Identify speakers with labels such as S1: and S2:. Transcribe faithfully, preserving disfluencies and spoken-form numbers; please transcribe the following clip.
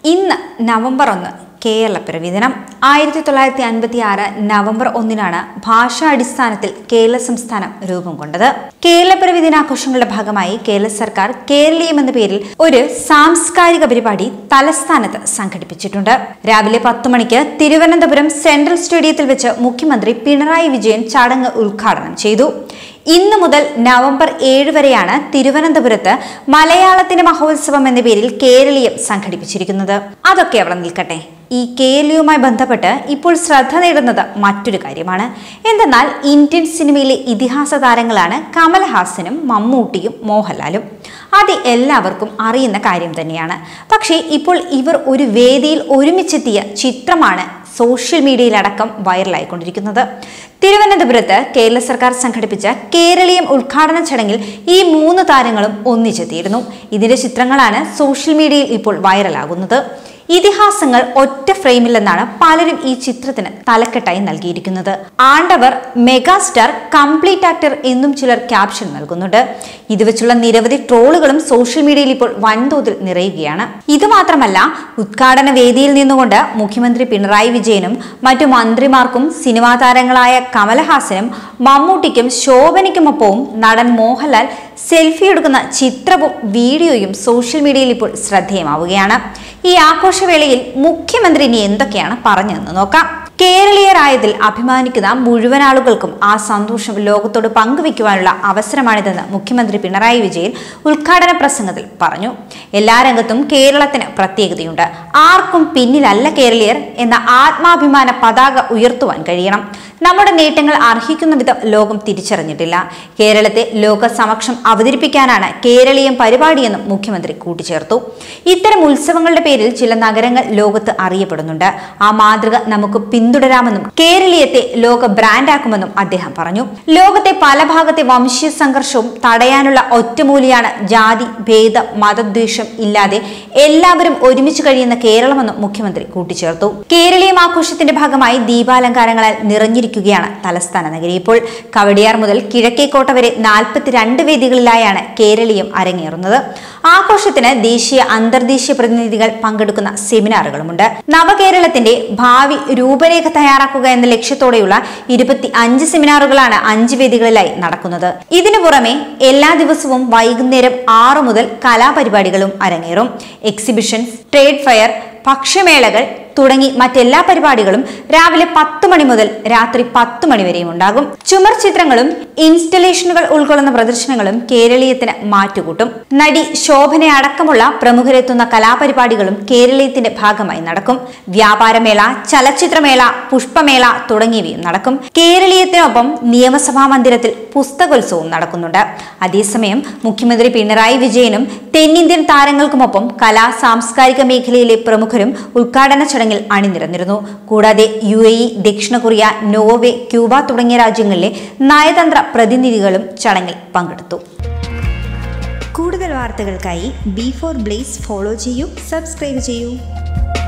S1: ഇന്ന് നവംബർ ഒന്ന് കേരളപ്പിറവി ദിനം. ആയിരത്തി തൊള്ളായിരത്തി അൻപത്തി ആറ് നവംബർ ഒന്നിനാണ് ഭാഷാടിസ്ഥാനത്തിൽ കേരള സംസ്ഥാനം രൂപം കൊണ്ടത്. കേരളപ്പിറവി ദിനാഘോഷങ്ങളുടെ ഭാഗമായി കേരള സർക്കാർ കേരളീയം എന്ന പേരിൽ ഒരു സാംസ്കാരിക പരിപാടി തലസ്ഥാനത്ത് സംഘടിപ്പിച്ചിട്ടുണ്ട്. രാവിലെ പത്തു മണിക്ക് തിരുവനന്തപുരം സെൻട്രൽ സ്റ്റേഡിയത്തിൽ വെച്ച് മുഖ്യമന്ത്രി പിണറായി വിജയൻ ചടങ്ങ് ഉദ്ഘാടനം ചെയ്തു. ഇന്നു മുതൽ നവംബർ ഏഴ് വരെയാണ് തിരുവനന്തപുരത്ത് മലയാളത്തിന്റെ മഹോത്സവം എന്ന പേരിൽ കേരളീയം സംഘടിപ്പിച്ചിരിക്കുന്നത്. അതൊക്കെ അവിടെ നിൽക്കട്ടെ. ഈ കേരളീയവുമായി ബന്ധപ്പെട്ട് ഇപ്പോൾ ശ്രദ്ധ നേടുന്നത് മറ്റൊരു കാര്യമാണ്. എന്തെന്നാൽ ഇന്ത്യൻ സിനിമയിലെ ഇതിഹാസ താരങ്ങളാണ് കമൽഹാസനും മമ്മൂട്ടിയും മോഹൻലാലും. അത് എല്ലാവർക്കും അറിയുന്ന കാര്യം തന്നെയാണ്. പക്ഷേ ഇപ്പോൾ ഇവർ ഒരു വേദിയിൽ ഒരുമിച്ചെത്തിയ ചിത്രമാണ് സോഷ്യൽ മീഡിയയിലടക്കം വൈറലായിക്കൊണ്ടിരിക്കുന്നത്. തിരുവനന്തപുരത്ത് കേരള സർക്കാർ സംഘടിപ്പിച്ച കേരളീയം ഉദ്ഘാടന ചടങ്ങിൽ ഈ മൂന്ന് താരങ്ങളും ഒന്നിച്ചെത്തിയിരുന്നു. ഇതിന്റെ ചിത്രങ്ങളാണ് സോഷ്യൽ മീഡിയയിൽ ഇപ്പോൾ വൈറലാകുന്നത്. ഇതിഹാസങ്ങൾ ഒറ്റ ഫ്രെയിമില്ലെന്നാണ് പലരും ഈ ചിത്രത്തിന് തലക്കെട്ടായി നൽകിയിരിക്കുന്നത്. ആണ്ടവർ, മെഗാസ്റ്റാർ, കംപ്ലീറ്റ് ആക്ടർ എന്നും ചിലർ ക്യാപ്ഷൻ നൽകുന്നുണ്ട്. ഇത് വെച്ചുള്ള നിരവധി ട്രോളുകളും സോഷ്യൽ മീഡിയയിൽ ഇപ്പോൾ വൻതോതിൽ നിറയുകയാണ്. ഇത് മാത്രമല്ല, ഉദ്ഘാടന വേദിയിൽ നിന്നുകൊണ്ട് മുഖ്യമന്ത്രി പിണറായി വിജയനും മറ്റു മന്ത്രിമാർക്കും സിനിമാ താരങ്ങളായ കമൽഹാസനും മമ്മൂട്ടിക്കും ശോഭനയ്ക്കുമൊപ്പവും നടൻ മോഹൻലാൽ സെൽഫി എടുക്കുന്ന ചിത്രവും വീഡിയോയും സോഷ്യൽ മീഡിയയിൽ ഇപ്പോൾ ശ്രദ്ധേയമാവുകയാണ്. ഈ ആഘോഷവേളയിൽ മുഖ്യമന്ത്രി ഇനി എന്തൊക്കെയാണ് പറഞ്ഞതെന്ന് നോക്കാം. കേരളീയരായതിൽ അഭിമാനിക്കുന്ന മുഴുവൻ ആളുകൾക്കും ആ സന്തോഷം ലോകത്തോട് പങ്കുവെക്കുവാനുള്ള അവസരമാണിതെന്ന് മുഖ്യമന്ത്രി പിണറായി വിജയൻ ഉദ്ഘാടന പ്രസംഗത്തിൽ പറഞ്ഞു. എല്ലാ രംഗത്തും കേരളത്തിന് പ്രത്യേകതയുണ്ട്. ആർക്കും പിന്നിലല്ല കേരളീയർ എന്ന ആത്മാഭിമാന പതാക ഉയർത്തുവാൻ കഴിയണം. നമ്മുടെ നേട്ടങ്ങൾ അർഹിക്കുന്ന വിധം ലോകം തിരിച്ചറിഞ്ഞിട്ടില്ല. കേരളത്തെ ലോക സമക്ഷം അവതരിപ്പിക്കാനാണ് കേരളീയം പരിപാടിയെന്നും മുഖ്യമന്ത്രി കൂട്ടിച്ചേർത്തു. ഇത്തരം ഉത്സവങ്ങളുടെ പേരിൽ ചില നഗരങ്ങൾ ലോകത്ത് അറിയപ്പെടുന്നുണ്ട്. ആ മാതൃക നമുക്ക് പിന്തുടരാമെന്നും കേരളീയത്തെ ലോക ബ്രാൻഡാക്കുമെന്നും അദ്ദേഹം പറഞ്ഞു. ലോകത്തെ പല ഭാഗത്തെ വംശീയ സംഘർഷവും തടയാനുള്ള ഒറ്റമൂലിയാണ് ജാതി ഭേദ മതദ്വേഷം ഇല്ലാതെ എല്ലാവരും ഒരുമിച്ച് കഴിയുന്ന കേരളമെന്നും മുഖ്യമന്ത്രി കൂട്ടിച്ചേർത്തു. കേരളീയം ആഘോഷത്തിന്റെ ഭാഗമായി ദീപാലങ്കാരങ്ങളാൽ നിറഞ്ഞിരിക്കും ാണ് തലസ്ഥാന നഗരി. ഇപ്പോൾ കവടിയാർ മുതൽ കിഴക്കേക്കോട്ട വരെ നാൽപ്പത്തിരണ്ട് വേദികളിലായാണ് കേരളീയം അരങ്ങേറുന്നത്. ആഘോഷത്തിന് ദേശീയ അന്തർദേശീയ പ്രതിനിധികൾ പങ്കെടുക്കുന്ന സെമിനാറുകളുമുണ്ട്. നവകേരളത്തിന്റെ ഭാവി രൂപരേഖ തയ്യാറാക്കുക എന്ന ലക്ഷ്യത്തോടെയുള്ള ഇരുപത്തി അഞ്ച് സെമിനാറുകളാണ് അഞ്ച് വേദികളിലായി നടക്കുന്നത്. ഇതിനു പുറമെ എല്ലാ ദിവസവും വൈകുന്നേരം ആറു മുതൽ കലാപരിപാടികളും അരങ്ങേറും. എക്സിബിഷൻസ്, ട്രേഡ് ഫെയർ, ഭക്ഷ്യമേളകൾ തുടങ്ങി മറ്റെല്ലാ പരിപാടികളും രാവിലെ പത്ത് മണി മുതൽ രാത്രി പത്ത് മണി വരെയും ഉണ്ടാകും. ചുമർ ചിത്രങ്ങളും ഇൻസ്റ്റലേഷനുകൾ ഉൾക്കൊള്ളുന്ന പ്രദർശനങ്ങളും കേരളീയത്തിന് മാറ്റുകൂട്ടും. നടി ശോഭന അടക്കമുള്ള പ്രമുഖരെത്തുന്ന കലാപരിപാടികളും കേരളീയത്തിന്റെ ഭാഗമായി നടക്കും. വ്യാപാരമേള, ചലച്ചിത്രമേള, പുഷ്പമേള തുടങ്ങിയവയും നടക്കും. കേരളീയത്തിനൊപ്പം നിയമസഭാ മന്ദിരത്തിൽ പുസ്തകോത്സവവും നടക്കുന്നുണ്ട്. അതേസമയം മുഖ്യമന്ത്രി പിണറായി വിജയനും തെന്നിന്ത്യൻ താരങ്ങൾക്കുമൊപ്പം കലാ സാംസ്കാരിക മേഖലയിലെ പ്രമുഖരും ഉദ്ഘാടന ചടങ്ങിൽ അണിനിരന്നിരുന്നു. കൂടാതെ യു എ ഇ, ദക്ഷിണ കൊറിയ, നോർവേ, ക്യൂബ തുടങ്ങിയ രാജ്യങ്ങളിലെ നയതന്ത്ര പ്രതിനിധികളും ചടങ്ങിൽ പങ്കെടുത്തു. കൂടുതൽ വാർത്തകൾക്കായി ബി ഫോർ ബ്ലേസ് ഫോളോ ചെയ്യൂ, സബ്സ്ക്രൈബ് ചെയ്യൂ.